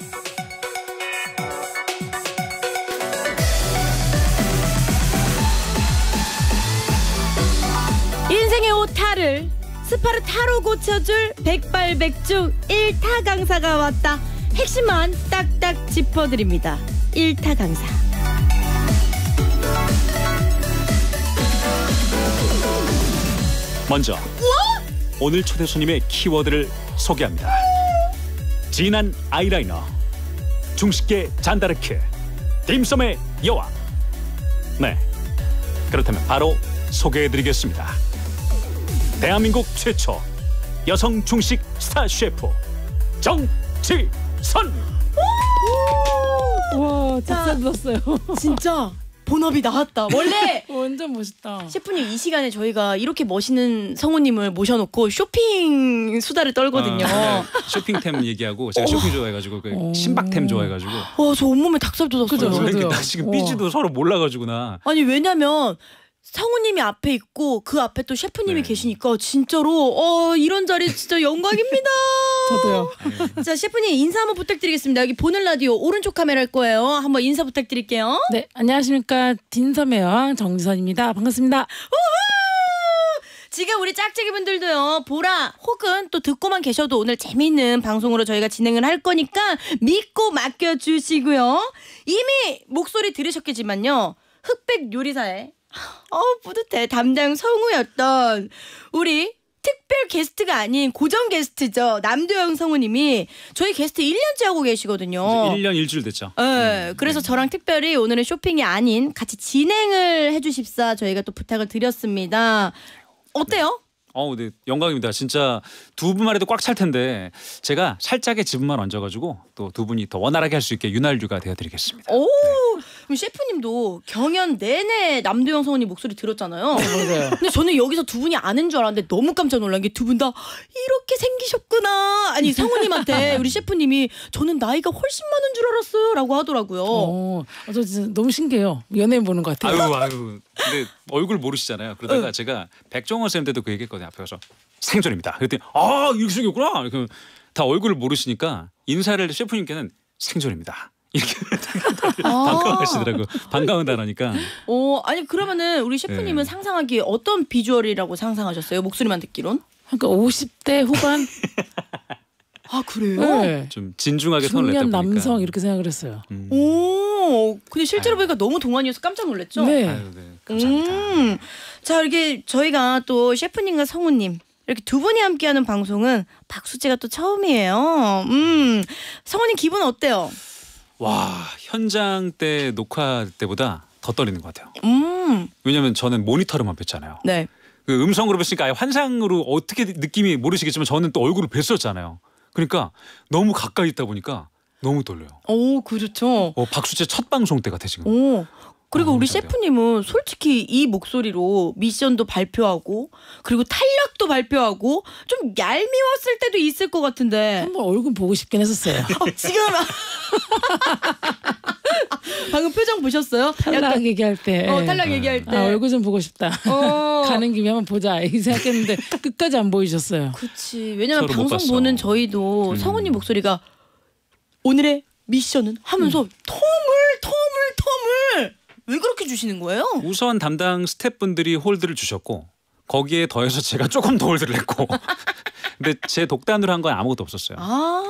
인생의 오타를 스파르타로 고쳐줄 백발백중 1타 강사가 왔다. 핵심만 딱딱 짚어드립니다. 1타 강사. 먼저 오늘 초대 손님의 키워드를 소개합니다. 진한 아이라이너, 중식계 잔다르크, 딤섬의 여왕. 네, 그렇다면 바로 소개해드리겠습니다. 대한민국 최초 여성 중식 스타 셰프 정지선. 와, 닭살 돋았어요. 진짜 본업이 나왔다. 원래 완전 멋있다. 셰프님, 이 시간에 저희가 이렇게 멋있는 성우님을 모셔놓고 쇼핑 수다를 떨거든요. 네, 쇼핑템 얘기하고 제가 쇼핑 좋아해가지고 신박템 좋아해가지고. 와, 저 온몸에 닭살 돋았어요. 그죠? 나 지금 삐지도 서로 몰라가지고 나. 아니, 왜냐면 성우님이 앞에 있고 그 앞에 또 셰프님이 네. 계시니까 진짜로 이런 자리 진짜 영광입니다. 저도요. 자, 셰프님 인사 한번 부탁드리겠습니다. 여기 보는 라디오 오른쪽 카메라 할 거예요. 한번 인사 부탁드릴게요. 네, 안녕하십니까. 딘섬의 여왕 정지선입니다. 반갑습니다. 지금 우리 짝짝이 분들도요, 보라 혹은 또 듣고만 계셔도 오늘 재미있는 방송으로 저희가 진행을 할 거니까 믿고 맡겨주시고요. 이미 목소리 들으셨겠지만요, 흑백 요리사의 뿌듯해 담당 성우였던 우리 특별 게스트가 아닌 고정 게스트죠, 남도영 성우님이 저희 게스트 1년째 하고 계시거든요. 1년 1주일 됐죠. 네, 그래서 저랑 특별히 오늘은 쇼핑이 아닌 같이 진행을 해주십사 저희가 또 부탁을 드렸습니다. 어때요? 네, 영광입니다. 진짜 두 분만 해도 꽉 찰 텐데 제가 살짝의 지분만 얹어가지고 또 두 분이 더 원활하게 할 수 있게 윤활유가 되어드리겠습니다. 오, 그럼 셰프님도 경연 내내 남도영 성우님 목소리 들었잖아요. 맞아요. 근데 저는 여기서 두 분이 아는 줄 알았는데 너무 깜짝 놀란 게 두 분 다 이렇게 생기셨구나. 아니, 성우님한테 우리 셰프님이 저는 나이가 훨씬 많은 줄 알았어요 라고 하더라고요. 저 진짜 너무 신기해요. 연예인 보는 것 같아요. 아유. 근데 얼굴 모르시잖아요. 그러다가 제가 백종원 쌤 때도 그 얘기했거든요. 앞에 가서 생존입니다. 그랬더니 이렇게 생겼구나. 이렇게 다 얼굴을 모르시니까 인사를 셰프님께는 생존입니다. 이렇게 반가워하시더라고. 반가운 단어니까. 아니, 그러면은 우리 셰프님은 상상하기에 어떤 비주얼이라고 상상하셨어요? 목소리만 듣기론? 그러니까 50대 후반. 아, 그래요? 네. 좀 진중하게 손을 냈다 중년 보니까. 남성 이렇게 생각을 했어요. 오, 근데 실제로 보니까 너무 동안이어서 깜짝 놀랐죠? 네. 아유, 네. 감사합니다. 자, 이렇게 저희가 또 셰프님과 성우님 이렇게 두 분이 함께하는 방송은 박수재가 또 처음이에요. 성우님 기분 어때요? 와, 현장 때 녹화 때보다 더 떨리는 것 같아요. 왜냐면 저는 모니터로만 뵀잖아요. 네. 그 음성으로 뵀으니까 아예 환상으로 어떻게 느낌이 모르시겠지만 저는 또 얼굴을 뵀었잖아요. 그러니까 너무 가까이 있다 보니까 너무 떨려요. 오, 그렇죠. 박수재 첫 방송 때 같아 지금. 오. 그리고 우리 떨려. 셰프님은 솔직히 이 목소리로 미션도 발표하고 그리고 탄력도 발표하고 좀 얄미웠을 때도 있을 것 같은데 한번 얼굴 보고 싶긴 했었어요. 지금 방금 표정 보셨어요? 탈락 얘기할 때. 탈락 얘기할 때 얼굴 좀 보고 싶다. 가는 김에 한번 보자 이 생각했는데 끝까지 안 보이셨어요. 그렇지. 왜냐면 서로 못 방송 봤어. 보는 저희도 성우님 목소리가 오늘의 미션은 하면서 터물 왜 그렇게 주시는 거예요? 우선 담당 스태프분들이 홀드를 주셨고 거기에 더해서 제가 조금 더 홀드를 했고 근데 제 독단으로 한 건 아무것도 없었어요.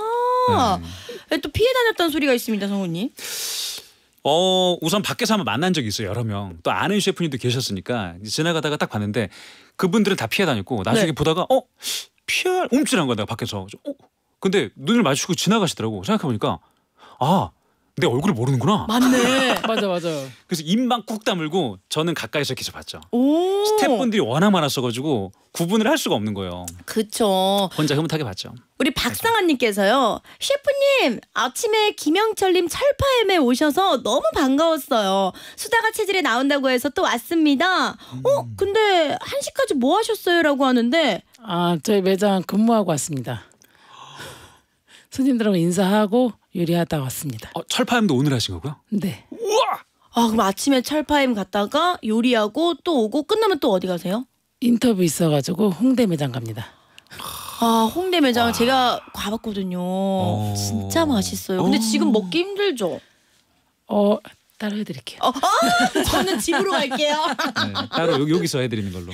또 피해 다녔다는 소리가 있습니다, 성우님. 우선 밖에서 한번 만난 적이 있어요. 여러 명. 또 아는 셰프님도 계셨으니까 지나가다가 딱 봤는데 그분들은 다 피해 다녔고 나중에 보다가 피할 움찔한 거야 내가 밖에서. 근데 눈을 마주치고 지나가시더라고. 생각해보니까 내 얼굴을 모르는구나. 맞네. 맞아. 그래서 입만 꾹 다물고 저는 가까이서 계속 봤죠. 오. 스태프분들이 워낙 많았어가지고 구분을 할 수가 없는 거예요. 그쵸. 혼자 흐뭇하게 봤죠. 우리 박상아님께서요. 셰프님 아침에 김영철님 철파엠에 오셔서 너무 반가웠어요. 수다가 체질에 나온다고 해서 또 왔습니다. 근데 1시까지 뭐 하셨어요? 라고 하는데 저희 매장 근무하고 왔습니다. 손님들하고 인사하고 요리하다 왔습니다. 철파엠도 오늘 하신 거고요? 네. 우와! 그럼 아침에 철파엠 갔다가 요리하고 또 오고 끝나면 또 어디 가세요? 인터뷰 있어가지고 홍대 매장 갑니다. 홍대 매장 제가 가봤거든요. 진짜 맛있어요. 근데 지금 먹기 힘들죠? 따로 해드릴게요. 저는 집으로 갈게요. 네, 따로 여기서 해드리는 걸로.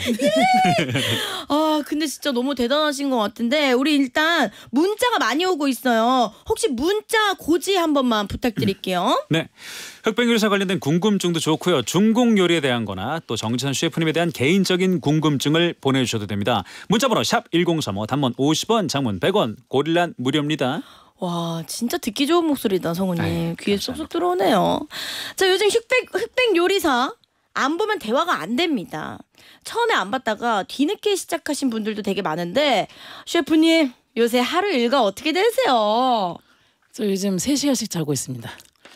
근데 진짜 너무 대단하신 것 같은데 우리 일단 문자가 많이 오고 있어요. 혹시 문자 고지 한 번만 부탁드릴게요. 네. 흑백 요리사 관련된 궁금증도 좋고요. 중국 요리에 대한 거나 또 정지선 셰프님에 대한 개인적인 궁금증을 보내주셔도 됩니다. 문자번호 샵 1035 단문 50원 장문 100원 고릴란 무료입니다. 와 진짜 듣기 좋은 목소리다 성우님. 아유, 귀에 쏙쏙 들어오네요. 자 요즘 흑백 요리사 안 보면 대화가 안 됩니다. 처음에 안 봤다가 뒤늦게 시작하신 분들도 되게 많은데 셰프님 요새 하루 일과 어떻게 되세요? 저 요즘 3시간씩 자고 있습니다.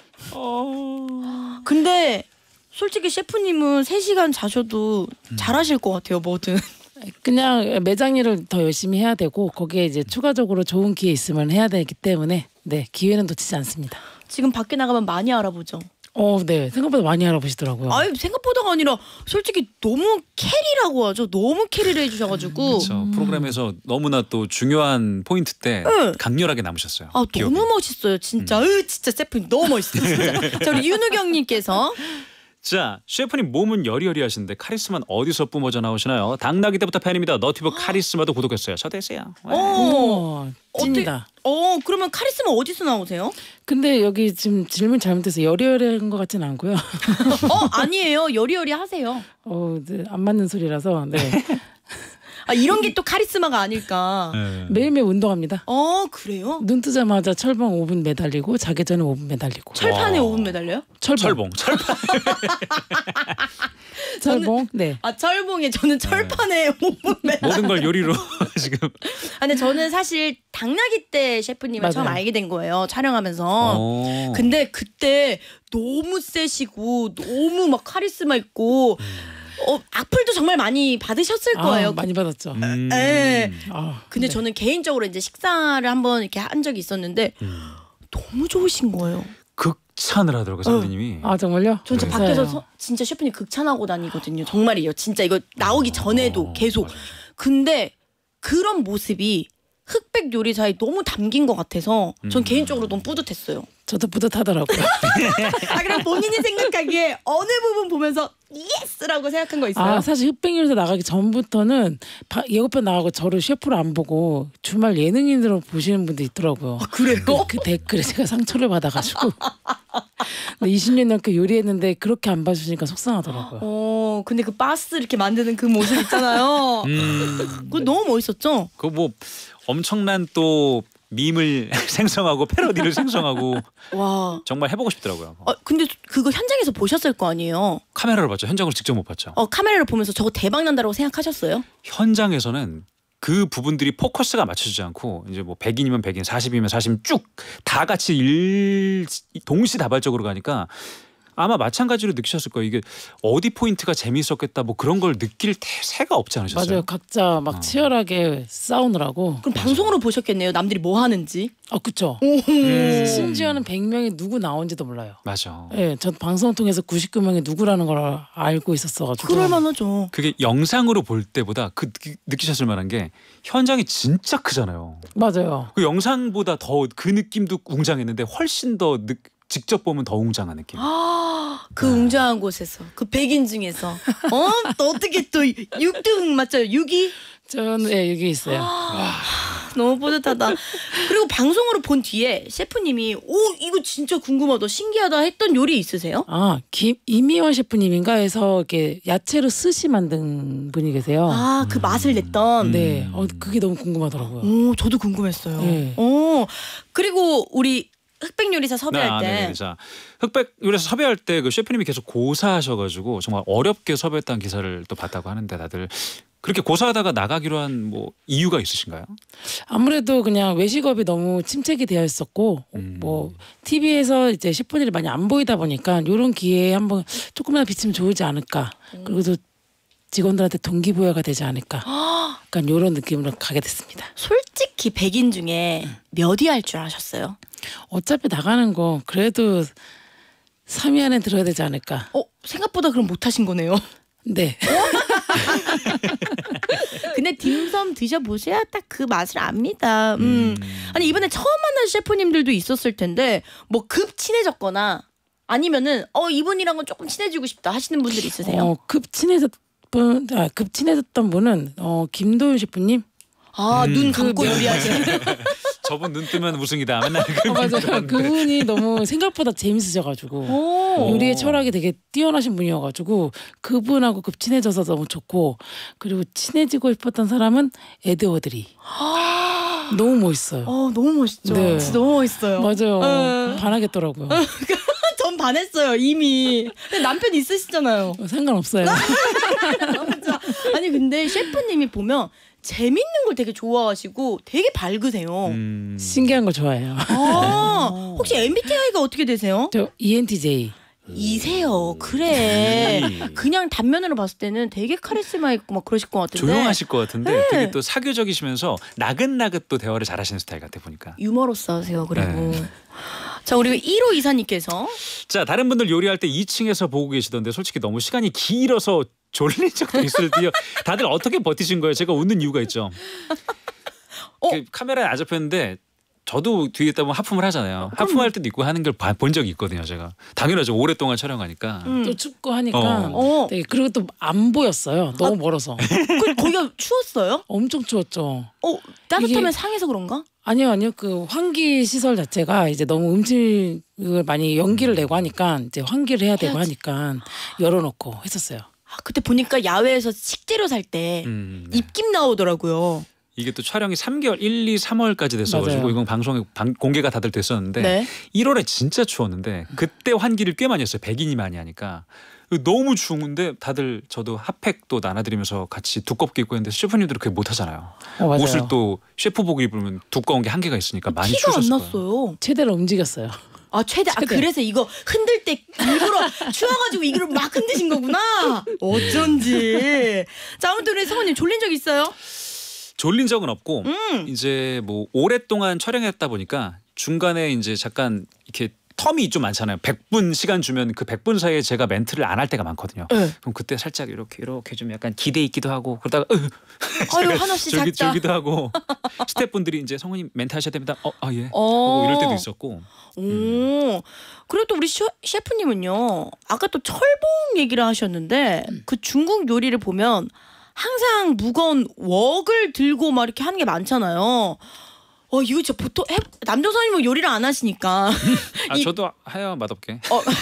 근데 솔직히 셰프님은 3시간 자셔도 잘하실 것 같아요 뭐든. 그냥 매장 일을 더 열심히 해야 되고 거기에 이제 추가적으로 좋은 기회 있으면 해야 되기 때문에 기회는 놓치지 않습니다. 지금 밖에 나가면 많이 알아보죠. 네. 생각보다 많이 알아보시더라고요. 아니 생각보다가 아니라 솔직히 너무 캐리라고 하죠. 너무 캐리를 해주셔가지고. 그렇죠. 프로그램에서 너무나 또 중요한 포인트 때 네. 강렬하게 남으셨어요. 기억이. 너무 멋있어요. 진짜. 진짜 셰프님 너무 멋있어요. 진짜. 자 우리 윤우경님께서 자, 셰프님 몸은 여리여리하신데 카리스마는 어디서 뿜어져 나오시나요? 당나귀 때부터 팬입니다. 너튜브 카리스마도 구독했어요. 저대세요. 찐이다. 그러면 카리스마 어디서 나오세요? 근데 여기 지금 질문 잘못해서 여리여리한 것 같진 않고요. 아니에요. 여리여리 하세요. 네, 안 맞는 소리라서. 네. 이런 게 또 카리스마가 아닐까. 네. 매일매일 운동합니다. 그래요? 눈 뜨자마자 철봉 5분 매달리고 자기 전에 5분 매달리고. 철판에 와. 5분 매달려요? 철봉. 철봉. 네. 철봉에 저는 철판에 5분 매달. 모든 걸 요리로 지금. 근데 저는 사실 당나귀 때 셰프님을 맞아요. 처음 알게 된 거예요. 촬영하면서. 근데 그때 너무 세시고 너무 막 카리스마 있고 악플도 정말 많이 받으셨을 거예요. 많이 받았죠. 네. 근데 네. 저는 개인적으로 이제 식사를 한번 이렇게 한 적이 있었는데 너무 좋으신 거예요. 극찬을 하더라고요, 선배님이. 정말요? 저 진짜 밖에서 진짜 셰프님 극찬하고 다니거든요. 정말이에요. 진짜 이거 나오기 전에도 계속. 근데 그런 모습이 흑백 요리사에 너무 담긴 것 같아서 전 개인적으로 너무 뿌듯했어요. 저도 뿌듯하더라고요. 그럼 본인이 생각하기에 어느 부분 보면서 예스라고 생각한 거 있어요? 사실 흑백요리사 나가기 전부터는 예고편 나가고 저를 셰프로 안 보고 주말 예능인으로 보시는 분도 있더라고요. 그래요? 그 댓글에 제가 상처를 받아가지고 20년 넘게 요리했는데 그렇게 안 봐주시니까 속상하더라고요. 근데 그 바스 이렇게 만드는 그 모습 있잖아요. 그거 너무 멋있었죠? 그 뭐 엄청난 또 밈을 생성하고 패러디를 생성하고 와. 정말 해보고 싶더라고요. 근데 그거 현장에서 보셨을 거 아니에요? 카메라로 봤죠. 현장으로 직접 못 봤죠. 카메라를 보면서 저거 대박 난다라고 생각하셨어요? 현장에서는 그 부분들이 포커스가 맞춰지지 않고 이제 뭐 100인이면 100인, 40이면 40인 쭉 다 같이 동시다발적으로 가니까 아마 마찬가지로 느끼셨을 거예요. 이게 어디 포인트가 재미있었겠다 뭐 그런 걸 느낄 새가 없지 않으셨어요? 맞아요. 각자 막 치열하게 싸우느라고. 그럼 방송으로 보셨겠네요. 남들이 뭐 하는지. 그쵸. 심지어는 100명이 누구 나온지도 몰라요. 맞아. 네, 전 방송 통해서 99명이 누구라는 걸 알고 있었어가지고. 그럴만하죠. 그게 영상으로 볼 때보다 느끼셨을 만한 게 현장이 진짜 크잖아요. 맞아요. 그 영상보다 더 그 느낌도 웅장했는데 훨씬 더 직접 보면 더 웅장한 느낌. 그 웅장한 곳에서 그 100인 중에서 또 어떻게 또 6등 맞죠? 6위? 저는 여기 있어요. 너무 뿌듯하다. 그리고 방송으로 본 뒤에 셰프님이 이거 진짜 궁금하다 신기하다 했던 요리 있으세요? 이미원 셰프님인가 해서 이렇게 야채로 스시 만든 분이 계세요. 그 맛을 냈던. 네, 그게 너무 궁금하더라고요. 저도 궁금했어요. 네. 그리고 우리 흑백 요리사 섭외할 때. 자, 흑백 요리사 섭외할 때 그 셰프님이 계속 고사하셔가지고 정말 어렵게 섭외했다는 기사를 또 봤다고 하는데 다들 그렇게 고사하다가 나가기로 한 뭐 이유가 있으신가요? 아무래도 그냥 외식업이 너무 침체가 되어 있었고 뭐 TV에서 이제 셰프들이 많이 안 보이다 보니까 이런 기회에 한번 조금이라도 비치면 좋지 않을까. 그리고 또 직원들한테 동기부여가 되지 않을까. 약간 이런 느낌으로 가게 됐습니다. 솔직히 100인 중에 몇 위 할 줄 아셨어요? 어차피 나가는 거 그래도 3위 안에 들어야 되지 않을까. 생각보다 그럼 못하신 거네요. 네. 근데 딤섬 드셔보셔야 딱 그 맛을 압니다. 아니 이번에 처음 만난 셰프님들도 있었을 텐데 뭐 급 친해졌거나 아니면은 이분이랑은 조금 친해지고 싶다 하시는 분들이 있으세요? 급 친해졌던 분은 김도윤 셰프님. 눈 감고 요리하시는. 저분 눈 뜨면 우승이다. 맨날 맞아요. 그분이 너무 생각보다 재밌으셔가지고 요리의 철학이 되게 뛰어나신 분이어가지고 그분하고 급 친해져서 너무 좋고 그리고 친해지고 싶었던 사람은 에드워드리. 너무 멋있어요. 너무 멋있죠. 네. 진짜 너무 멋있어요. 맞아요. 반하겠더라고요. 전 반했어요 이미. 근데 남편 있으시잖아요. 상관없어요. 너무 좋아. 아니 근데 셰프님이 보면 재밌는 걸 되게 좋아하시고 되게 밝으세요. 신기한 거 좋아해요. 혹시 MBTI가 어떻게 되세요? 저 ENTJ. 이세요. 그래. 그냥 단면으로 봤을 때는 되게 카리스마 있고 막 그러실 것 같은데. 조용하실 것 같은데 되게 또 사교적이시면서 나긋나긋 또 대화를 잘하시는 스타일 같아 보니까. 유머러스 하세요. 그리고. 네. 자 우리 1호 이사님께서 자 다른 분들 요리할 때 2층에서 보고 계시던데 솔직히 너무 시간이 길어서 졸린 적도 있을 때요. 다들 어떻게 버티신 거예요? 제가 웃는 이유가 있죠. 카메라에 안 잡혔는데 저도 뒤에 있다 보면 하품을 하잖아요. 하품할 때도 있고 하는 걸 본 적이 있거든요. 제가 당연하죠. 오랫동안 촬영하니까. 또 춥고 하니까 되게 그리고 또 안 보였어요. 너무 멀어서. 거기가 추웠어요? 엄청 추웠죠. 따뜻하면 상해서 그런가? 아니요. 그 환기 시설 자체가 이제 너무 음식을 많이 연기를 내고 하니까 이제 환기를 해야 되고 하니까 열어놓고 했었어요. 그때 보니까 야외에서 식재료 살 때 입김 나오더라고요. 이게 또 촬영이 3개월, 1, 2, 3월까지 됐어가지고 맞아요. 이건 방송에 공개가 다들 됐었는데 네. 1월에 진짜 추웠는데 그때 환기를 꽤 많이 했어요. 백인이 많이 하니까. 너무 추운데 다들 저도 핫팩도 나눠드리면서 같이 두껍게 입고 했는데 셰프님들은 그게 못하잖아요. 맞아요. 옷을 또 셰프복 입으면 두꺼운 게 한계가 있으니까 많이 티가 안 추우셨을 거예요. 났어요. 최대로 움직였어요. 최대. 그래서 이거 흔들 때 일부러 추워가지고 이걸 막 흔드신 거구나. 어쩐지. 자 아무튼 우리 성우님 졸린 적 있어요? 졸린 적은 없고 이제 뭐 오랫동안 촬영했다 보니까 중간에 이제 잠깐 이렇게 텀이 좀 많잖아요. 100분 시간 주면 그 100분 사이에 제가 멘트를 안 할 때가 많거든요. 네. 그럼 그때 살짝 이렇게 좀 약간 기대 있기도 하고 그러다가 아유 하나씩 작다. 졸기도 하고 스태프분들이 이제 성우님 멘트 하셔야 됩니다. 예. 하고 이럴 때도 있었고. 그리고 또 우리 셰프님은요. 아까 또 철봉 얘기를 하셨는데 그 중국 요리를 보면 항상 무거운 웍을 들고 막 이렇게 하는 게 많잖아요. 이거 진짜 보통 남정 선생님은 요리를 안 하시니까. 저도 해요 맛없게.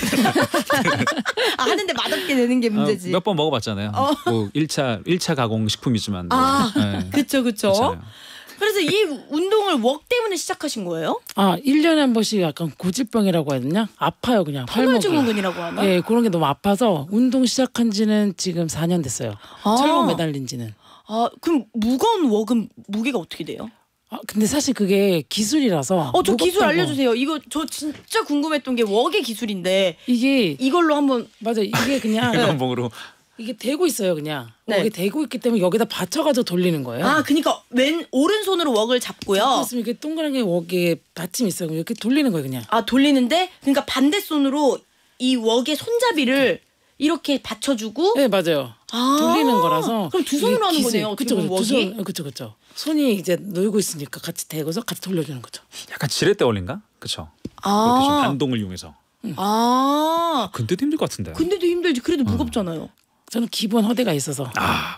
하는데 맛없게 되는 게 문제지. 몇 번 먹어봤잖아요. 뭐 1차 가공 식품이지만. 네. 그쵸. 괜찮아요. 그래서 이 운동을 웍 때문에 시작하신 거예요? 1년에 한 번씩 약간 고질병이라고 해야 되냐? 아파요 그냥 팔목이. 터널증후군이라고 하나? 네, 그런 게 너무 아파서 운동 시작한 지는 지금 4년 됐어요. 철봉 매달린 지는. 그럼 무거운 웍은 무게가 어떻게 돼요? 근데 사실 그게 기술이라서. 저 기술 알려주세요. 이거 저 진짜 궁금했던 게 웍의 기술인데 이게 이걸로 한번. 맞아 이게 그냥 면봉으로. 이게 대고 있어요 그냥. 네. 웍이 대고 있기 때문에 여기다 받쳐가지고 돌리는 거예요. 그러니까 오른손으로 웍을 잡고요. 그렇으면 이게 동그랗게 웍에 받침이 있어요. 이렇게 돌리는 거예요 그냥. 돌리는데 그러니까 반대 손으로 이 웍의 손잡이를 이렇게 받쳐주고. 네 맞아요. 돌리는 거라서. 그럼 두 손으로 하는 거네요. 그쵸. 웍이. 그쵸. 손이 이제 놀고 있으니까 같이 대고서 같이 돌려주는 거죠. 약간 지렛대 원리인가? 그렇죠. 그렇게 좀 반동을 이용해서. 근데도 힘들 것 같은데. 근데도 힘들지. 그래도 무겁잖아요. 저는 기본 허대가 있어서.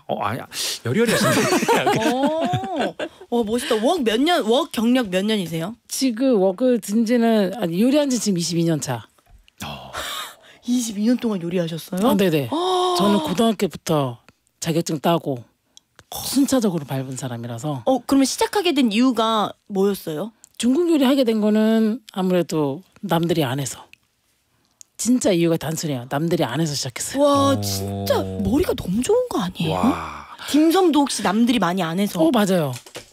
여리여리하신데. 멋있다. 웍 경력 몇 년이세요? 지금 웍을 든 지는 요리한 지 지금 22년 차. 22년 동안 요리하셨어요? 네네. 저는 고등학교부터 자격증 따고 순차적으로 밟은 사람이라서. 그러면 시작하게 된 이유가 뭐였어요? 중국 요리 하게 된 거는 아무래도 남들이 안 해서. 진짜 이유가 단순해요. 남들이 안 해서 시작했어요. 와 진짜 머리가 너무 좋은 거 아니에요? 와. 딤섬도 혹시 남들이 많이 안 해서? 맞아요.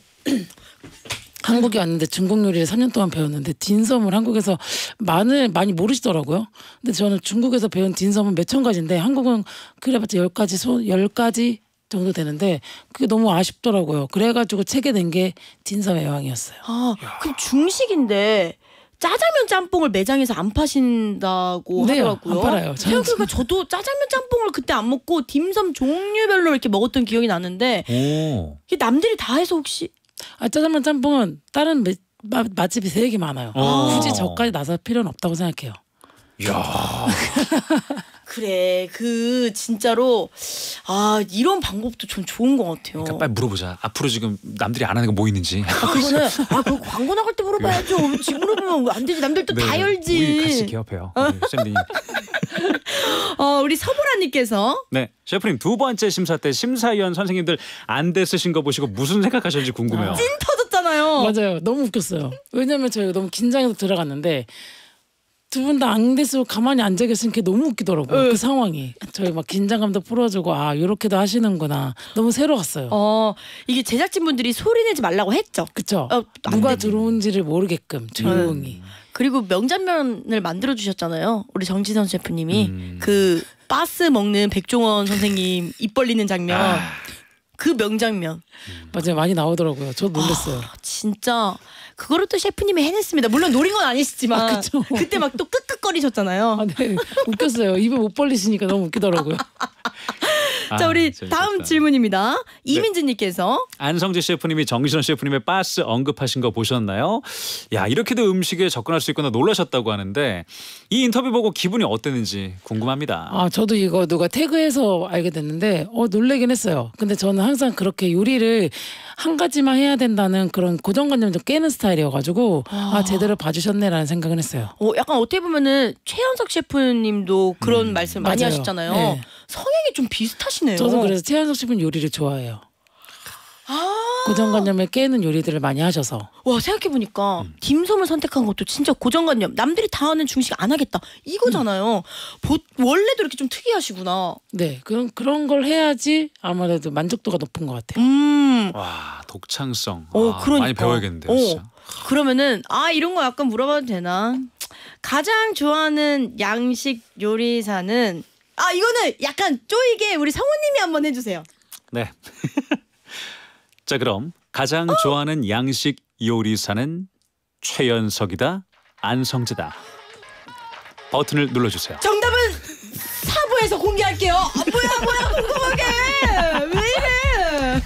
한국에 왔는데 중국 요리를 3년 동안 배웠는데 딤섬을 한국에서 많이 모르시더라고요. 근데 저는 중국에서 배운 딤섬은 몇천 가지인데 한국은 그래봤자 10가지 정도 되는데 그게 너무 아쉽더라고요. 그래가지고 책에 낸 게 딤섬의 여왕이었어요. 그럼 중식인데 짜장면 짬뽕을 매장에서 안 파신다고 네, 하더라고요. 안 팔아요. 생각해보니까 저도 짜장면 짬뽕을 그때 안 먹고 dimsum 종류별로 이렇게 먹었던 기억이 나는데 오. 이게 남들이 다 해서 혹시 짜장면 짬뽕은 다른 맛집이 되게 많아요. 굳이 저까지 나설 필요는 없다고 생각해요. 야. 그래 그 진짜로 이런 방법도 좀 좋은 것 같아요. 그러니까 빨리 물어보자. 앞으로 지금 남들이 안 하는 거 뭐 있는지. 그거는 그 광고 나갈 때 물어봐야죠. 지금 물어보면 안 되지. 남들 또 다 열지. 우리 같이 개업해요. 쌤님. 우리 서보라님께서 네, 셰프님 두 번째 심사 때 심사위원 선생님들 안대 쓰신 거 보시고 무슨 생각하셨는지 궁금해요. 찐 터졌잖아요. 맞아요. 너무 웃겼어요. 왜냐면 저희가 너무 긴장해서 들어갔는데 두 분 다 안대 쓰고 가만히 앉아 계신 게 너무 웃기더라고요. 그 상황이. 저희 막 긴장감도 풀어주고 이렇게도 하시는구나. 너무 새로웠어요. 이게 제작진분들이 소리 내지 말라고 했죠. 그쵸? 안 누가 되지. 들어온지를 모르게끔 조용히. 그리고 명장면을 만들어 주셨잖아요. 우리 정지선 셰프님이 그 바스 먹는 백종원 선생님 입 벌리는 장면. 그 명장면. 맞아요. 많이 나오더라고요. 저도 놀랐어요. 진짜 그거를 또 셰프님이 해냈습니다. 물론 노린 건 아니시지만 그쵸. 그때 막 또 끄끄거리셨잖아요. 네. 웃겼어요. 입을 못 벌리시니까 너무 웃기더라고요. 자 우리 재밌었다. 다음 질문입니다. 이민지님께서 안성재 셰프님이 정신원 셰프님의 바스 언급하신 거 보셨나요? 야, 이렇게도 음식에 접근할 수 있구나 놀라셨다고 하는데 이 인터뷰 보고 기분이 어땠는지 궁금합니다. 저도 이거 누가 태그해서 알게 됐는데 놀래긴 했어요. 근데 저는 항상 그렇게 요리를 한 가지만 해야 된다는 그런 고정관념 좀 깨는 스타일이어가지고 제대로 봐주셨네라는 생각을 했어요. 약간 어떻게 보면은 최현석 셰프님도 그런 말씀 많이 맞아요. 하셨잖아요. 네. 성향이 좀 비슷하시네요. 저도 그래서 최한석 셰프는 요리를 좋아해요. 고정관념을 깨는 요리들을 많이 하셔서. 와 생각해보니까 딤섬을 선택한 것도 진짜 고정관념. 남들이 다 하는 중식 안 하겠다 이거잖아요. 원래도 이렇게 좀 특이하시구나. 네, 그런 걸 해야지 아무래도 만족도가 높은 것 같아요. 와, 독창성. 그러니까. 많이 배워야겠는데요, 진짜. 그러면은 이런 거 약간 물어봐도 되나? 가장 좋아하는 양식 요리사는 이거는 약간 쪼이게 우리 성우님이 한번 해주세요. 네. 자, 그럼 가장 좋아하는 양식 요리사는 최연석이다, 안성재다. 버튼을 눌러주세요. 정답은 4부에서 공개할게요. 뭐야 궁금하게 왜 이래?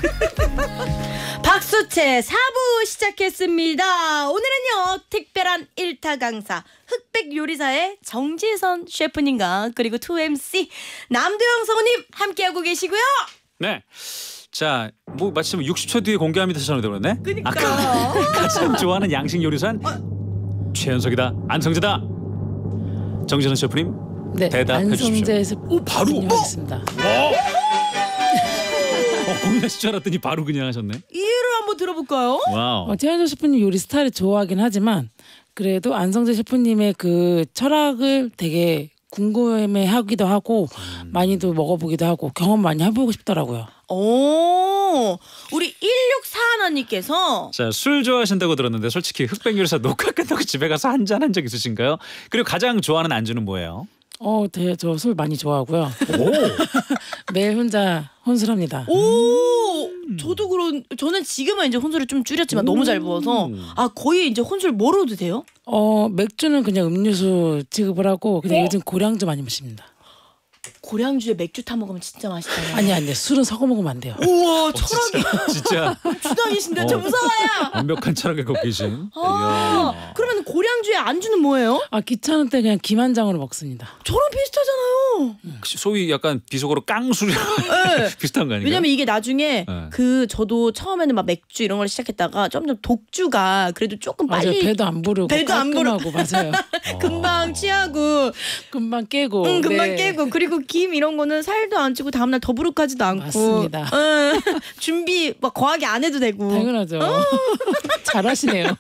박수채 4부 시작했습니다. 오늘은요 특별한 1타 강사 흑백 요리사의 정지선 셰프님과 그리고 2MC 남도영 성우님 함께하고 계시고요. 네. 자, 뭐 마침 60초 뒤에 공개합니다. 전화 들었네. 그러니까 가장 좋아하는 양식 요리사는 최연석이다, 안성재다. 정진원 셰프님 네, 대답해 주십시오. 안성재 셰프 바로 하겠습니다. 고민하실 줄 알았더니 바로 그냥 하셨네. 이유를 한번 들어볼까요? 와우. 최한석 셰프님 요리 스타일을 좋아하긴 하지만 그래도 안성재 셰프님의 그 철학을 되게 궁금해하기도 하고 많이도 먹어보기도 하고 경험 많이 해보고 싶더라고요. 우리 1641님께서 자, 술 좋아하신다고 들었는데 솔직히 흑백 요리사 녹화 끝나고 집에 가서 한잔 한 적 있으신가요? 그리고 가장 좋아하는 안주는 뭐예요? 저 술 많이 좋아하고요. 오. 매일 혼자 혼술합니다. 저는 지금은 이제 혼술을 좀 줄였지만 너무 잘 부어서 거의 이제 혼술 뭐로도 돼요? 맥주는 그냥 음료수 취급을 하고 그냥 요즘 고량주 많이 마십니다. 고량주에 맥주 타 먹으면 진짜 맛있잖아요. 아니 술은 섞어 먹으면 안 돼요. 우와 철학이 진짜 주당이신데 저 무서워요. 완벽한 철학을 갖고 계신. 그러면 고량주에 안주는 뭐예요? 귀찮을 때 그냥 김 한 장으로 먹습니다. 저랑 비슷하잖아요. 소위 약간 비속어로 깡술 비슷한 거 아닌가요? 왜냐면 이게 나중에 네. 저도 처음에는 막 맥주 이런 걸 시작했다가 점점 독주가 그래도 조금 맞아요. 빨리 배도 안 부르고 배도 안 깔끔하고 맞아요. 금방 취하고 금방 깨고. 금방 네. 깨고 그리고 김 이런 거는 살도 안 찌고 다음날 더부룩하지도 않고 맞습니다. 준비 막 거하게 안 해도 되고 당연하죠. 잘하시네요.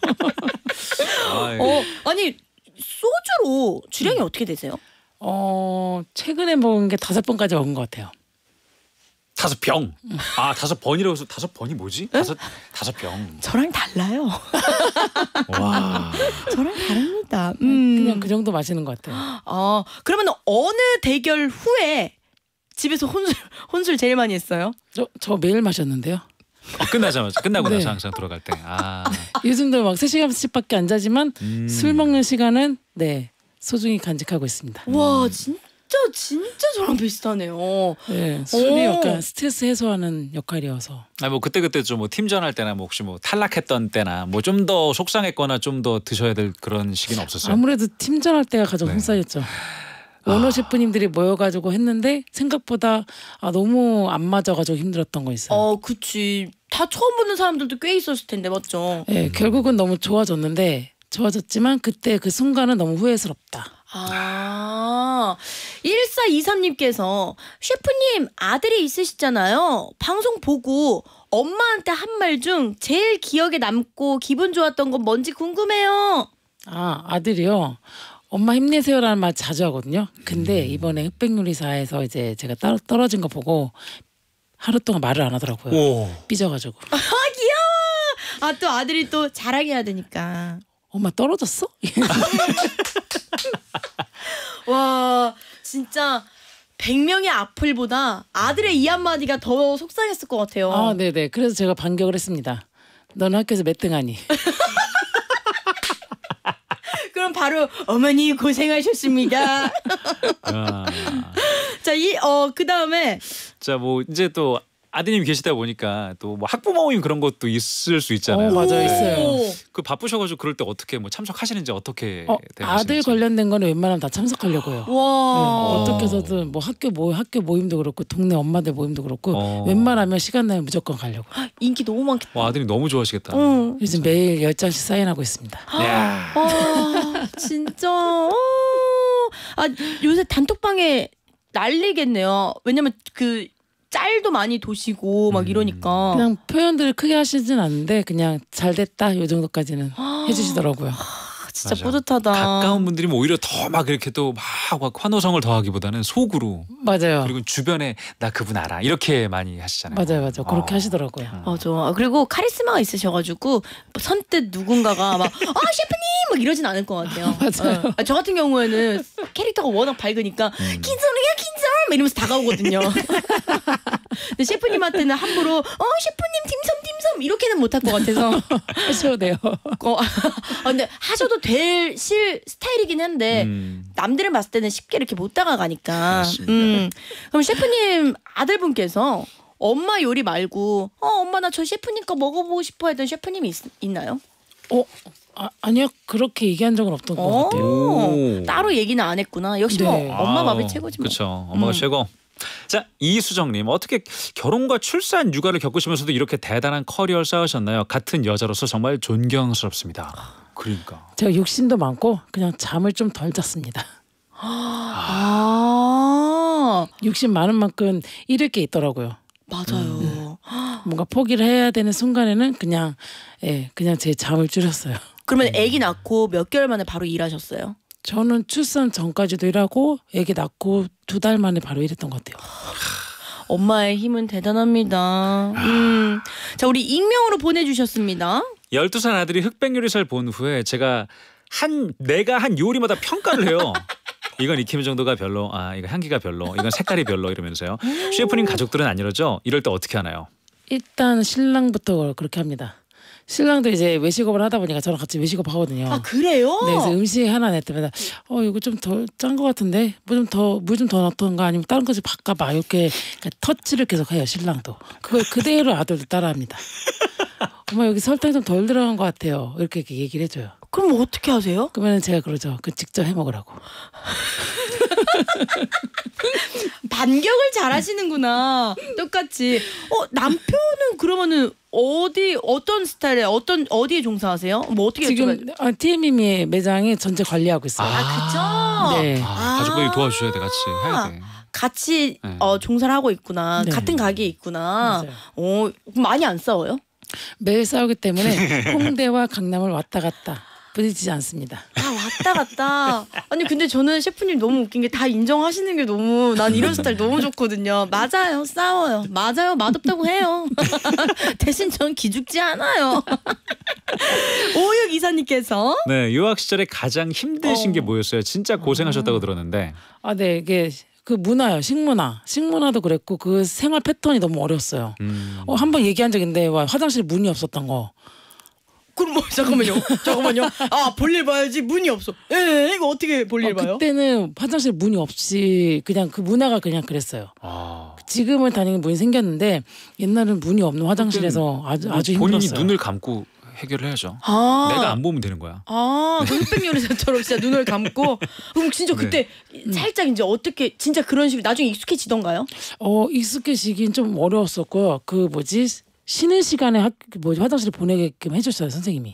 아니 소주로 주량이 어떻게 되세요? 최근에 먹은 게 5번까지 먹은 것 같아요. 5병. 5번이라고 해서 5번이 뭐지? 다섯 병. 저랑 달라요. 와. 저랑 다릅니다. 그냥 그 정도 마시는 것 같아요. 그러면 어느 대결 후에 집에서 혼술 제일 많이 했어요? 저 매일 마셨는데요. 끝나자마자 끝나고 네. 나서 항상 돌아갈 때. 요즘도 막 3시간씩밖에 안 자지만 술 먹는 시간은 네 소중히 간직하고 있습니다. 와 진짜 저랑 비슷하네요. 네, 술이 오. 약간 스트레스 해소하는 역할이어서. 뭐 그때 좀 뭐 팀전 할 때나 뭐 혹시 뭐 탈락했던 때나 뭐 좀 더 속상했거나 좀 더 드셔야 될 그런 시기는 없었어요? 아무래도 팀전할 때가 가장 네. 속상했죠. 원어 셰프님들이 모여가지고 했는데 생각보다 너무 안 맞아가지고 힘들었던 거 있어요. 그치. 다 처음 보는 사람들도 꽤 있었을 텐데 맞죠? 네, 결국은 너무 좋아졌지만 그때 그 순간은 너무 후회스럽다. 1423님께서 셰프님 아들이 있으시잖아요. 방송 보고 엄마한테 한 말 중 제일 기억에 남고 기분 좋았던 건 뭔지 궁금해요. 아들이요. 엄마 힘내세요라는 말 자주 하거든요. 근데 이번에 흑백요리사에서 이제 제가 떨어진 거 보고 하루 동안 말을 안 하더라고요. 오. 삐져가지고. 귀여워. 또 아들이 또 자랑해야 되니까. 엄마 떨어졌어? 와 진짜 100명의 악플보다 아들의 이 한마디가 더 속상했을 것 같아요. 네네. 그래서 제가 반격을 했습니다. 너는 학교에서 몇 등 하니? 그럼 바로 어머니 고생하셨습니다. 자, 그 다음에 자, 뭐 이제 또 아드님 계시다 보니까 또 뭐 학부모 모임 그런 것도 있을 수 있잖아요. 맞아요, 있어요. 그 바쁘셔가지고 그럴 때 어떻게 뭐 참석하시는지 어떻게 아들 관련된 거는 웬만하면 다 참석하려고요. 와. 어떻게 해서든 뭐 학교 모임도 그렇고 동네 엄마들 모임도 그렇고 웬만하면 시간 나면 무조건 가려고. 인기 너무 많겠다. 와, 아드님 너무 좋아하시겠다. 요즘 매일 10장씩 사인하고 있습니다. 야. 진짜. 요새 단톡방에 난리겠네요. 왜냐면 그 짤도 많이 도시고 막 이러니까. 그냥 표현들을 크게 하시진 않는데 그냥 잘 됐다 요 정도까지는 해주시더라고요. 진짜 맞아. 뿌듯하다. 가까운 분들이 뭐 오히려 더 막 이렇게 또 막 환호성을 더하기보다는 속으로 맞아요. 그리고 주변에 나 그분 알아 이렇게 많이 하시잖아요. 맞아요. 그렇게 하시더라고요. 맞아. 그리고 카리스마가 있으셔가지고 선뜻 누군가가 막 셰프님 막 이러진 않을 것 같아요. 맞아요. 저 같은 경우에는 캐릭터가 워낙 밝으니까 긴장이야 긴장 막 이러면서 다가오거든요. 근데 셰프님한테는 함부로 셰프님 딤섬 이렇게는 못할 것 같아서 하셔도 돼요. 근데 하셔도 될 스타일이긴 한데 남들은 봤을 때는 쉽게 이렇게 못 다가가니까. 그럼 셰프님 아들분께서 엄마 요리 말고 엄마 나 저 셰프님 거 먹어보고 싶어 했던 셰프님이 있나요? 아니요. 그렇게 얘기한 적은 없던 것 같아요. 오. 따로 얘기는 안 했구나. 역시 뭐 네. 엄마 밥이 최고지 뭐. 그렇죠. 엄마가 최고. 자, 이수정님 어떻게 결혼과 출산 육아를 겪으시면서도 이렇게 대단한 커리어를 쌓으셨나요? 같은 여자로서 정말 존경스럽습니다. 그러니까. 제가 욕심도 많고 그냥 잠을 좀 덜 잤습니다. 욕심 많은 만큼 잃을 게 있더라고요. 맞아요. 뭔가 포기를 해야 되는 순간에는 그냥 제 잠을 줄였어요. 그러면 아기 낳고 몇 개월 만에 바로 일하셨어요? 저는 출산 전까지도 일하고 아기 낳고 2달 만에 바로 일했던 것 같아요. 엄마의 힘은 대단합니다. 자, 우리 익명으로 보내주셨습니다. 12살 아들이 흑백요리사를 본 후에 내가 한 요리마다 평가를 해요. 이건 익힘 정도가 별로, 이거 향기가 별로, 이건 색깔이 별로 이러면서요. 셰프님 가족들은 안 이러죠? 이럴 때 어떻게 하나요? 일단 신랑부터 그렇게 합니다. 신랑도 이제 외식업을 하다 보니까 저랑 같이 외식업 하거든요. 그래요? 네, 그래서 음식 하나 낼 때마다 이거 좀 덜 짠 것 같은데 물 좀 더 넣던가 아니면 다른 거 좀 바꿔봐 이렇게 터치를 계속 해요. 신랑도 그걸 그대로 아들도 따라합니다. 엄마 여기 설탕 좀 덜 들어간 것 같아요. 이렇게 얘기를 해줘요. 그럼 어떻게 하세요? 그러면 제가 그러죠. 직접 해 먹으라고. 반격을 잘하시는구나. 똑같이. 남편은 그러면은 어떤 스타일에 어디에 종사하세요? 뭐 어떻게 지금 TMM의 매장에 전체 관리하고 있어요. 그죠? 네. 가족들이 도와주셔야 돼, 같이 해야 돼. 같이 종사를 하고 있구나. 네. 같은 가게에 있구나. 맞아요. 많이 안 싸워요? 매일 싸우기 때문에 홍대와 강남을 왔다 갔다 부딪히지 않습니다. 왔다 갔다. 아니 근데 저는 셰프님 너무 웃긴 게 다 인정하시는 게 너무 난 이런 스타일 너무 좋거든요. 맞아요, 싸워요. 맞아요, 맛없다고 해요. 대신 전 기죽지 않아요. 오육 이사님께서 네, 유학 시절에 가장 힘드신 게 뭐였어요? 진짜 고생하셨다고 들었는데. 네, 이게 그 문화요, 식문화도 그랬고 그 생활 패턴이 너무 어려웠어요. 한번 얘기한 적 있는데 화장실에 문이 없었던 거. 그럼 뭐 잠깐만요. 아 볼일 봐야지 문이 없어. 예, 이거 어떻게 볼일 봐요? 그때는 화장실 문이 없이 그냥 그 문화가 그냥 그랬어요. 지금은 다행히 문이 생겼는데 옛날은 문이 없는 화장실에서 아주 본인이 힘들었어요. 눈을 감고 해결을 해야죠. 내가 안 보면 되는 거야. 그 흑백요리사처럼 진짜 눈을 감고 그럼 진짜 그때 살짝 이제 어떻게 진짜 그런 식으로 나중에 익숙해지던가요? 익숙해지긴 좀 어려웠었고요. 그 쉬는 시간에 화장실에 보내게끔 해줬어요 선생님이.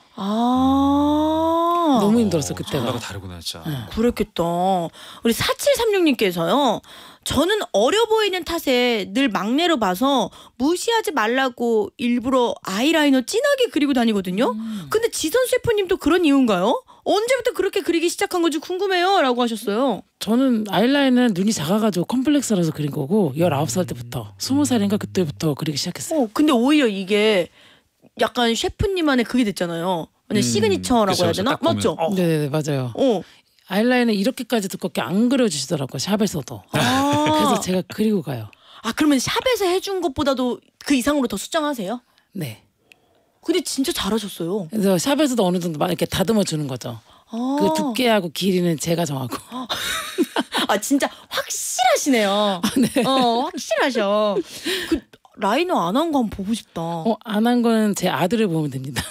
너무 힘들었어 그때가. 전화가 다르구나 진짜. 그렇겠다. 우리 4736님께서요. 저는 어려 보이는 탓에 늘 막내로 봐서 무시하지 말라고 일부러 아이라이너 진하게 그리고 다니거든요. 근데 지선 셰프님도 그런 이유인가요? 언제부터 그렇게 그리기 시작한 건지 궁금해요 라고 하셨어요. 저는 아이라인은 눈이 작아가지고 컴플렉스라서 그린 거고 19살 때부터 20살인가 그때부터 그리기 시작했어요. 근데 오히려 이게 약간 셰프님만의 그게 됐잖아요. 시그니처라고 그쵸, 해야 되나? 딱 보면, 맞죠? 네네 맞아요. 아이라인을 이렇게까지 두껍게 안 그려주시더라고요. 샵에서도. 그래서 제가 그리고 가요. 그러면 샵에서 해준 것보다도 그 이상으로 더 수정하세요? 네. 근데 진짜 잘하셨어요. 그래서 샵에서도 어느 정도 막 이렇게 다듬어 주는 거죠. 그 두께하고 길이는 제가 정하고. 진짜 확실하시네요. 네. 확실하셔. 그 라이너 안 한 거 한번 보고 싶다. 안 한 거는 제 아들을 보면 됩니다.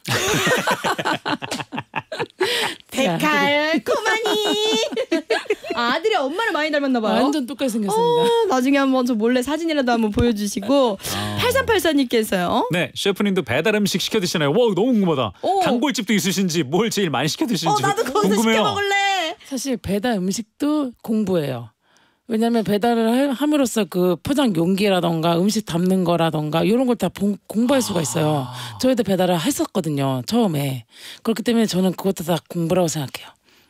달콤하니. 아들이 엄마를 많이 닮았나 봐요. 완전 똑같이 생겼습니다. 나중에 한번 저 몰래 사진이라도 한번 보여주시고 8384님께서요. 네, 셰프님도 배달 음식 시켜 드시나요? 와, 너무 궁금하다. 단골집도 있으신지 뭘 제일 많이 시켜 드시는지 나도 거기서 궁금해요. 시켜 먹을래. 사실 배달 음식도 공부예요. 왜냐하면 배달을 함으로써 그 포장 용기라던가 음식 담는 거라던가 이런 걸 다 공부할 수가 있어요. 저희도 배달을 했었거든요. 처음에. 그렇기 때문에 저는 그것도 다 공부라고 생각해요.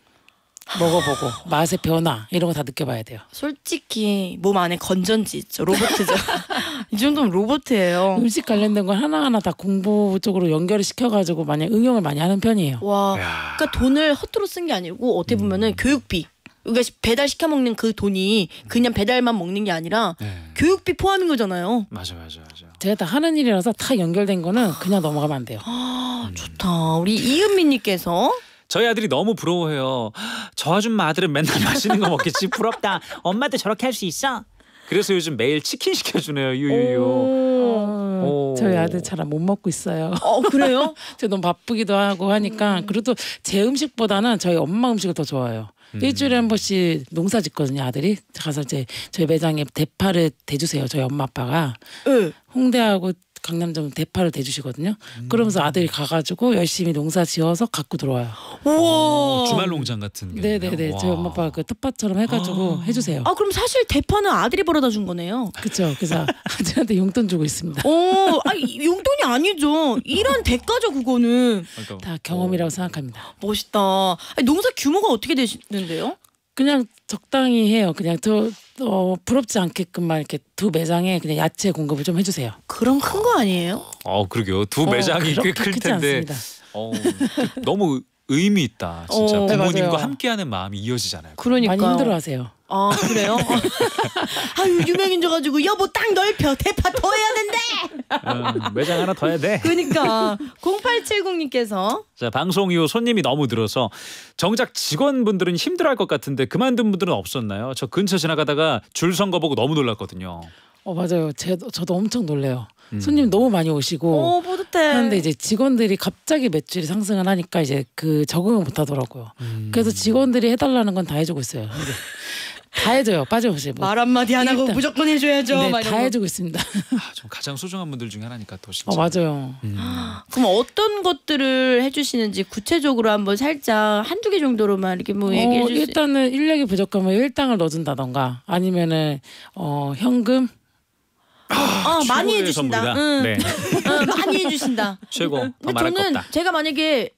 먹어보고 맛의 변화 이런 거 다 느껴봐야 돼요. 솔직히 몸 안에 건전지 있죠. 로봇이죠. 이 정도면 로봇이에요. 음식 관련된 건 하나하나 다 공부 쪽으로 연결을 시켜가지고 많이 응용을 많이 하는 편이에요. 와, 그러니까 돈을 헛으로 쓴 게 아니고 어떻게 보면은 교육비. 그러니까 배달 시켜 먹는 그 돈이 그냥 배달만 먹는 게 아니라 교육비 포함인 거잖아요. 맞아. 제가 다 하는 일이라서 다 연결된 거는 그냥 넘어가면 안 돼요. 좋다. 우리 이은미님께서 저희 아들이 너무 부러워해요. 저 아줌마 아들은 맨날 맛있는 거 먹겠지. 부럽다. 엄마도 저렇게 할 수 있어. 그래서 요즘 매일 치킨 시켜주네요. 유유유. 저희 아들 잘 못 먹고 있어요. 그래요? 제가 너무 바쁘기도 하고 하니까 그래도 제 음식보다는 저희 엄마 음식을 더 좋아해요. 일주일에 한 번씩 농사 짓거든요. 아들이 가서 이제 저희 매장에 대파를 대주세요. 저희 엄마 아빠가 홍대하고 강남점 대파를 대주시거든요. 그러면서 아들이 가가지고 열심히 농사 지어서 갖고 들어와요. 우와. 주말 농장 같은 게. 네네네. 저희 엄마 아빠가 그 텃밭처럼 해가지고 해주세요. 그럼 사실 대파는 아들이 벌어다 준 거네요. 그렇죠. 그래서 아들한테 용돈 주고 있습니다. 용돈이 아니죠. 일한 대가죠 그거는. 다 경험이라고 생각합니다. 멋있다. 농사 규모가 어떻게 되시는데요? 그냥 적당히 해요. 그냥 부럽지 않게끔만 이렇게 두 매장에 그냥 야채 공급을 좀 해주세요. 그럼 큰 거 아니에요? 그러게요. 두 매장이 꽤 클 텐데. 너무 의미 있다. 진짜 부모님과 맞아요. 함께하는 마음이 이어지잖아요. 그러니까 많이 힘들어하세요. 그래요? 유명인져가지고 여보 땅 넓혀 대파 더 해야 된대. 매장 하나 더 해야 돼. 그러니까 0870님께서 자, 방송 이후 손님이 너무 늘어서 정작 직원분들은 힘들어할 것 같은데 그만둔 분들은 없었나요? 저 근처 지나가다가 줄 선 거 보고 너무 놀랐거든요. 맞아요. 저도 엄청 놀래요. 손님 너무 많이 오시고 뿌듯해. 하는데 이제 직원들이 갑자기 매출이 상승을 하니까 이제 그 적응을 못 하더라고요. 그래서 직원들이 해달라는 건 다 해주고 있어요. 이제 다 해줘요. 빠짐없이. 말 한마디 안 하고 일단, 무조건 해줘야죠. 네, 다 해주고 있습니다. 좀 가장 소중한 분들 중에 하나니까 더 진짜. 맞아요. 그럼 어떤 것들을 해주시는지 구체적으로 한번 살짝 한두 개 정도로만 이렇게 뭐 얘기해 주세요. 일단은 인력이 부족하면 일당을 넣어준다던가 아니면은 현금 많이 최고의 해주신다. 선물이다. 네. 많이 해주신다. 최고. 더 근데 말할 거 저는 없다. 제가 만약에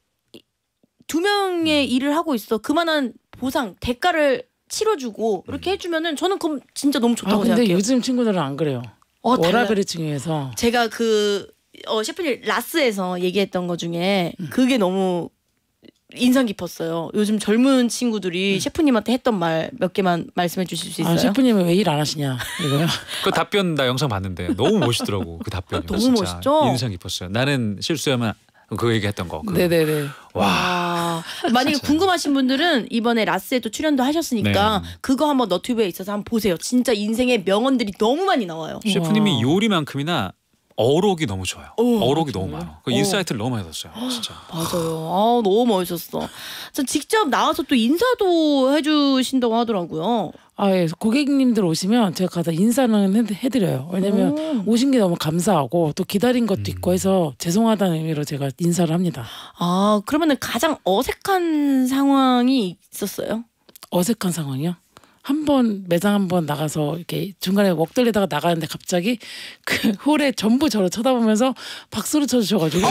2명의 일을 하고 있어 그만한 보상 대가를 치러주고 이렇게 해주면은 저는 그럼 진짜 너무 좋다고 근데 생각해요. 요즘 친구들은 안 그래요. 달라요. 워라벨이 중요해서. 제가 셰프님 라스에서 얘기했던 것 중에 그게 너무 인상 깊었어요. 요즘 젊은 친구들이 셰프님한테 했던 말 몇 개만 말씀해 주실 수 있어요? 셰프님은 왜 일 안 하시냐 이거요. 그 답변 나 영상 봤는데 너무 멋있더라고. 그 답변이 너무 진짜 멋있죠? 인상 깊었어요. 나는 실수하면 그 얘기했던 거. 네네네. 와. 만약에 궁금하신 분들은 이번에 라스에도 출연도 하셨으니까 네. 그거 한번 너튜브에 있어서 한번 보세요. 진짜 인생의 명언들이 너무 많이 나와요. 셰프님이 요리만큼이나 어록이 너무 좋아요. 어록이 너무 정말요? 많아. 그 인사이트를 너무 많이 얻었어요. 진짜. 맞아요. 너무 멋있었어. 전 직접 나와서 또 인사도 해주신다고 하더라고요. 예. 고객님들 오시면 제가 가서 인사는 해드려요. 왜냐면 오신 게 너무 감사하고 또 기다린 것도 있고 해서 죄송하다는 의미로 제가 인사를 합니다. 그러면은 가장 어색한 상황이 있었어요? 어색한 상황이요? 매장 한 번 나가서 이렇게 중간에 먹 돌리다가 나가는데 갑자기 그 홀에 전부 저를 쳐다보면서 박수를 쳐주셔가지고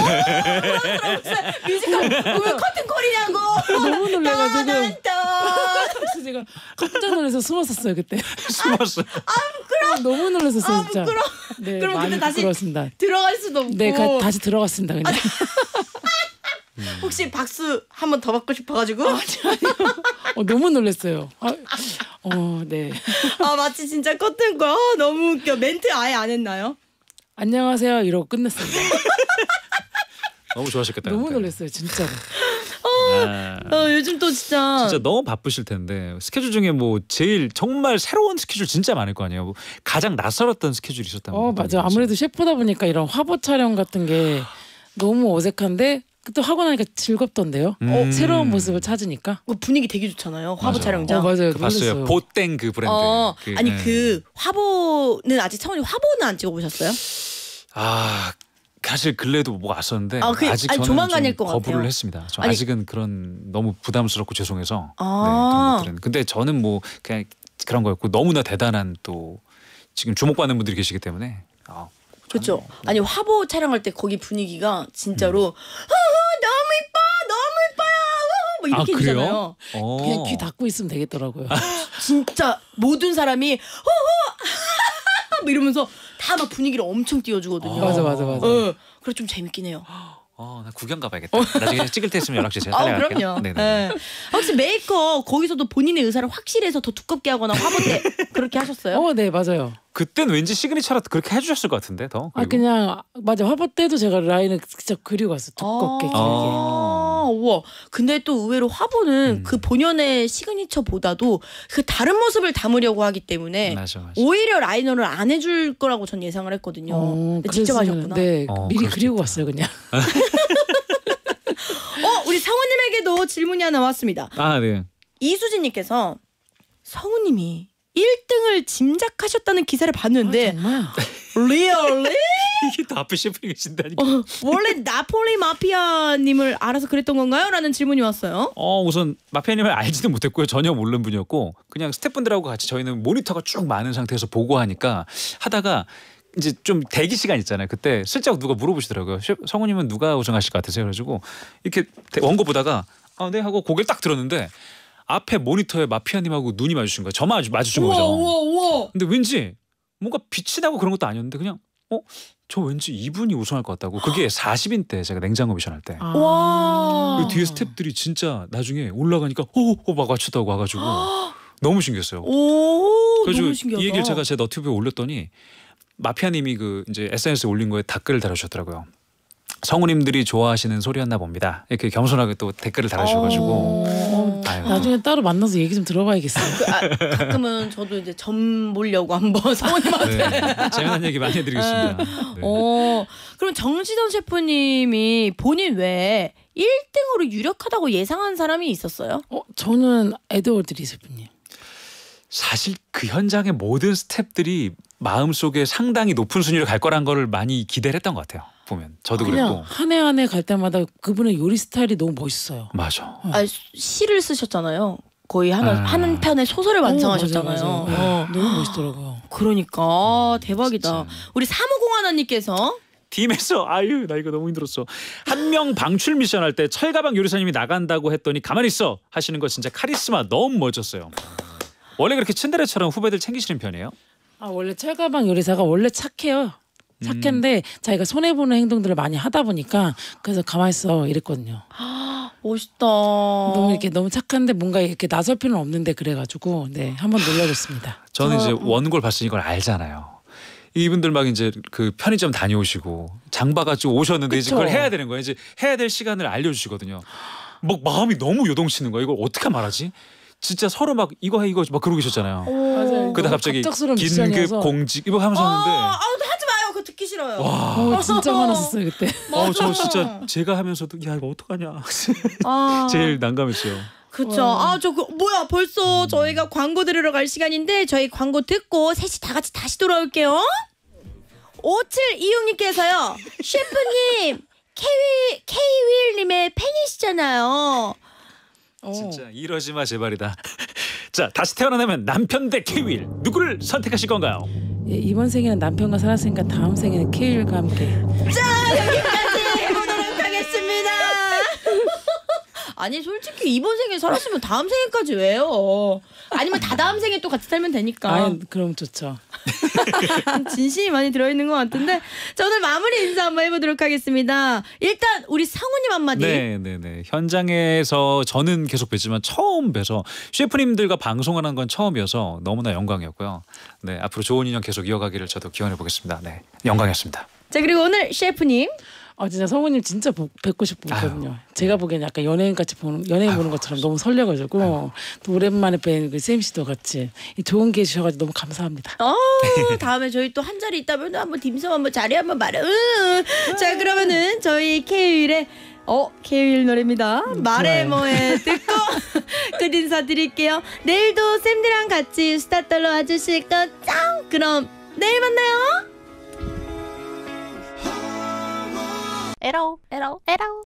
뮤지컬 왜 커튼콜이냐고. 너무 놀라가지고 따단따. 제가 깜짝 놀라서 숨었었어요 그때. 숨었어. 너무 놀랐었어요 진짜. 부끄러워. 네, 그럼 많이 그때 다시 부끄러웠습니다. 들어갈 수도 없고. 네, 다시 들어갔습니다 그냥. 혹시 박수 한 번 더 받고 싶어가지고? 너무 놀랐어요. 네. 마치 진짜 커튼콜. 너무 웃겨. 멘트 아예 안 했나요? 안녕하세요 이러고 끝냈습니다. 너무 좋아하셨겠다. 너무 그때. 놀랐어요 진짜로. 요즘 또 진짜 너무 바쁘실 텐데 스케줄 중에 뭐 제일 정말 새로운 스케줄 진짜 많을 거 아니에요. 뭐 가장 낯설었던 스케줄이 있었다면. 맞아. 아무래도 셰프다 보니까 이런 화보 촬영 같은 게 너무 어색한데 또 하고 나니까 즐겁던데요. 새로운 모습을 찾으니까. 분위기 되게 좋잖아요. 화보 맞아. 촬영장. 맞아요. 봤어요. 놀랐어요. 보땡 그 브랜드. 아니 그 화보는 아직 성훈이 화보는 안 찍어보셨어요? 사실 근래도 뭐 왔었는데 아직 저는 조만간일 좀 것 거부를 같아요. 했습니다. 저 아니, 아직은 그런 너무 부담스럽고 죄송해서 그런 것들은. 근데 저는 뭐 그냥 그런 거였고 너무나 대단한 또 지금 주목받는 분들이 계시기 때문에. 그렇죠. 아니 화보 촬영할 때 거기 분위기가 진짜로 너무 이뻐, 너무 이뻐요. 뭐 이렇게 그래요? 되잖아요. 그냥 귀 닫고 있으면 되겠더라고요. 진짜 모든 사람이 뭐 이러면서 다 막 분위기를 엄청 띄워주거든요. 맞아. 그래 좀 재밌긴 해요. 나 구경 가봐야겠다. 나중에 찍을 때 있으면 연락 주세요. 그럼요. 네네. 네. 혹시 메이크업 거기서도 본인의 의사를 확실해서 더 두껍게 하거나 화보 때 그렇게 하셨어요? 네 맞아요. 그땐 왠지 시그니처로 그렇게 해주셨을 것 같은데 더. 그리고. 그냥 맞아 화보 때도 제가 라인을 진짜 그리고 왔어 두껍게 길게. 우와. 근데 또 의외로 화보는 그 본연의 시그니처보다도 그 다른 모습을 담으려고 하기 때문에 맞아. 오히려 라이너를 안 해줄 거라고 전 예상을 했거든요. 근데 직접 그랬으면- 하셨구나. 네 미리 그럴 그리고 수도 왔어요 그냥. 우리 성우님에게도 질문이 하나 왔습니다. 네. 이수진님께서 성우님이 1등을 짐작하셨다는 기사를 봤는데 정말. 리얼리? 이게 더 앞에 셰프님 계신다니까. 원래 나폴리 마피아님을 알아서 그랬던 건가요? 라는 질문이 왔어요. 우선 마피아님을 알지도 못했고요. 전혀 모르는 분이었고 그냥 스태프분들하고 같이 저희는 모니터가 쭉 많은 상태에서 보고 하니까 하다가 이제 좀 대기 시간 있잖아요. 그때 슬쩍 누가 물어보시더라고요. 성우님은 누가 우승하실 것 같으세요? 그래가지고 이렇게 원고 보다가 네 하고 고개를 딱 들었는데 앞에 모니터에 마피아님하고 눈이 마주친 거예요. 저만 마주친 거죠. 우와. 근데 왠지 뭔가 빛이 나고 그런 것도 아니었는데 그냥 저 왠지 이분이 우승할 것 같다고. 그게 40인 때 제가 냉장고 미션 할 때. 와. 그 뒤에 스태프들이 진짜 나중에 올라가니까 호호호 막 맞췄다고 와가지고 너무 신기했어요. 너무 이 신기하다. 얘기를 제가 제 너튜브에 올렸더니 마피아님이 그 이제 SNS에 올린 거에 댓글을 달아주셨더라고요. 성우님들이 좋아하시는 소리였나 봅니다. 이렇게 겸손하게 또 댓글을 달아주셔가지고 아유. 나중에 따로 만나서 얘기 좀 들어봐야겠어요. 가끔은 저도 이제 점 보려고 한번 성우님한테. 네, 재미난 얘기 많이 해드리겠습니다. 네. 그럼 정지돈 셰프님이 본인 외에 1등으로 유력하다고 예상한 사람이 있었어요? 저는 에드워드 리스프님. 사실 그 현장의 모든 스태프들이 마음속에 상당히 높은 순위로 갈 거란 거를 많이 기대를 했던 것 같아요. 보면 저도 그냥 그랬고. 한 해 한 해 갈 때마다 그분의 요리 스타일이 너무 멋있어요. 맞아. 시를 쓰셨잖아요. 거의 한 편의 소설을 완성하셨잖아요. 맞아요. 너무 멋있더라고요. 그러니까 대박이다. 진짜. 우리 사무공환원님께서 팀에서 아유 나 이거 너무 힘들었어. 한 명 방출 미션 할 때 철가방 요리사님이 나간다고 했더니 가만히 있어 하시는 거 진짜 카리스마 너무 멋졌어요. 원래 그렇게 츤데레처럼 후배들 챙기시는 편이에요? 원래 철가방 요리사가 원래 착해요. 착한데 자기가 손해 보는 행동들을 많이 하다 보니까 그래서 가만히 있어 이랬거든요. 멋있다. 너무 착한데 뭔가 이렇게 나설 필요는 없는데 그래가지고 네 한번 놀려줬습니다. 저는 이제 원고를 봤으니 이걸 알잖아요. 이분들 막 이제 그 편의점 다녀오시고 장 봐가지고 오셨는데 이제 그쵸. 그걸 해야 되는 거예요. 이제 해야 될 시간을 알려주시거든요. 막 마음이 너무 요동치는 거예요. 이걸 어떻게 말하지? 진짜 서로 막 이거 해 이거 막 그러고 계셨잖아요. 맞아요. 그러다 너무 갑자기 갑작스러운 긴급 미션이어서. 공직 이거 하면서 하는데 하지 마요. 그거 듣기 싫어요. 와, 진짜 화났었어요 그때. 저 진짜 제가 하면서도 야 이거 어떡하냐 아. 제일 난감했어요. 그쵸. 뭐야 벌써 저희가 광고 들으러 갈 시간인데 저희 광고 듣고 셋이 다 같이 다시 돌아올게요. 5726님께서요. 셰프님 K-윌님의 팬이시잖아요. 진짜 이러지 마 제발이다. 자 다시 태어나면 남편 대 케윌 누구를 선택하실 건가요? 예, 이번 생에는 남편과 살았으니까 다음 생에는 케일과 함께. 여기까지 해보도록 하겠습니다. 아니 솔직히 이번 생에 살았으면 다음 생에까지 왜요? 아니면 다다음 생에 또 같이 살면 되니까. 그럼 좋죠. 진심이 많이 들어있는 것 같은데 자 오늘 마무리 인사 한번 해보도록 하겠습니다. 일단 우리 상우님 한마디. 네네네. 현장에서 저는 계속 뵀지만 처음 뵈서 셰프님들과 방송하는 건 처음이어서 너무나 영광이었고요. 네 앞으로 좋은 인연 계속 이어가기를 저도 기원해 보겠습니다. 네 영광이었습니다. 자 그리고 오늘 셰프님. 진짜 성우님 진짜 뵙고 싶거든요. 제가 보기에는 약간 연예인 보는 것처럼 너무 설레가지고 또 오랜만에 뵌 그 쌤 씨도 같이 좋은 기회 주셔가지고 너무 감사합니다. 다음에 저희 또 한 자리 있다면 한번 딤섬 한번 자리 한번 말해. 자 그러면은 저희 K-윌의 K-윌 노래입니다. 말해 뭐해 듣고 끝 인사 드릴게요. 내일도 쌤들이랑 같이 수다 떨러 와주실 거 짱. 그럼 내일 만나요. 에러.